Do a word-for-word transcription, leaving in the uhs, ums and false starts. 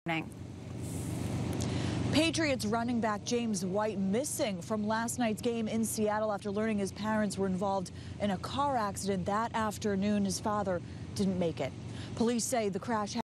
Patriots running back James White missing from last night's game in Seattle after learning his parents were involved in a car accident that afternoon. His father didn't make it. Police say the crash